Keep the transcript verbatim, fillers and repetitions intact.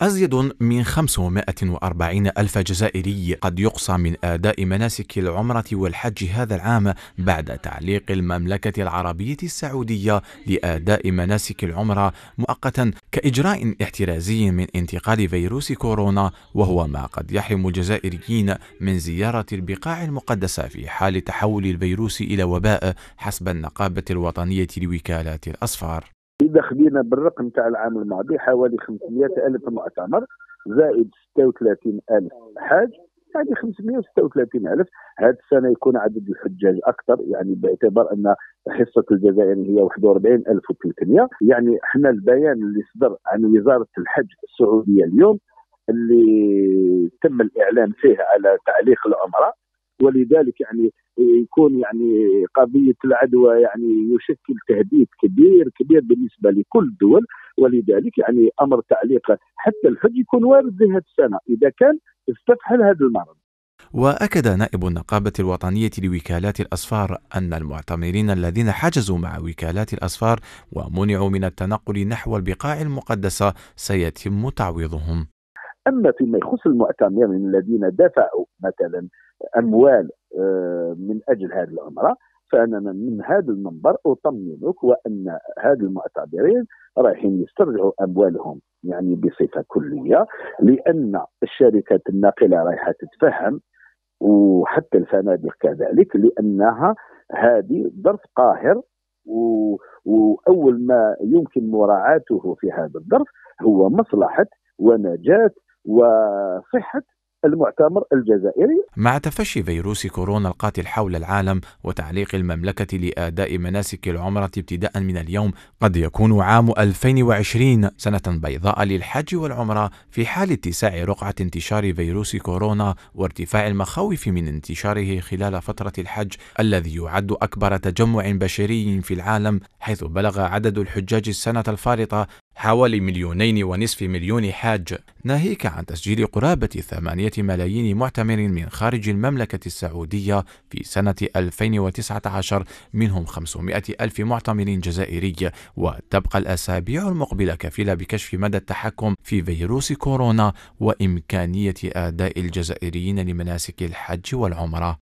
أزيد من خمسمائة وأربعين ألف جزائري قد يقصى من أداء مناسك العمرة والحج هذا العام بعد تعليق المملكة العربية السعودية لأداء مناسك العمرة مؤقتا كإجراء احترازي من انتقال فيروس كورونا، وهو ما قد يحرم الجزائريين من زيارة البقاع المقدسة في حال تحول الفيروس إلى وباء حسب النقابة الوطنية لوكالات الأسفار. إذا خدينا بالرقم تاع العام الماضي حوالي خمسمائة ألف معتمر زائد ستة وثلاثين ألف حاج، يعني خمسمائة وستة وثلاثين ألف. هذه السنة يكون عدد الحجاج أكثر، يعني باعتبار أن حصة الجزائر هي واحد وأربعين ألف وثلاثمائة. يعني احنا البيان اللي صدر عن وزارة الحج السعودية اليوم اللي تم الإعلان فيه على تعليق العمرة، ولذلك يعني يكون يعني قضية العدوى يعني يشكل تهديد كبير كبير بالنسبة لكل الدول، ولذلك يعني أمر تعليق حتى الحج يكون وارد لهذه السنة إذا كان استفحل هذا المرض. وأكد نائب النقابة الوطنية لوكالات الأسفار أن المعتمرين الذين حجزوا مع وكالات الأسفار ومنعوا من التنقل نحو البقاع المقدسة سيتم تعويضهم. أما فيما يخص المعتمرين الذين دفعوا مثلا أموال من أجل هذه العمرة، فأنا من هذا المنبر أطمئنك وأن هذا المعتمرين رايحين يسترجعوا أموالهم يعني بصفة كلية، لأن الشركات الناقلة رايحة تتفهم وحتى الفنادق كذلك، لأنها هذه ظرف قاهر، وأول ما يمكن مراعاته في هذا الظرف هو مصلحة ونجاة وصحة المعتمر الجزائري. مع تفشي فيروس كورونا القاتل حول العالم وتعليق المملكة لأداء مناسك العمرة ابتداء من اليوم، قد يكون عام ألفين وعشرين سنة بيضاء للحج والعمرة في حال اتساع رقعة انتشار فيروس كورونا وارتفاع المخاوف من انتشاره خلال فترة الحج الذي يعد أكبر تجمع بشري في العالم، حيث بلغ عدد الحجاج السنة الفارطة حوالي مليونين ونصف مليون حاج، ناهيك عن تسجيل قرابة ثمانية ملايين معتمر من خارج المملكة السعودية في سنة ألفين وتسعة عشر، منهم خمسمائة ألف معتمر جزائري. وتبقى الأسابيع المقبلة كفيلة بكشف مدى التحكم في فيروس كورونا وإمكانية أداء الجزائريين لمناسك الحج والعمرة.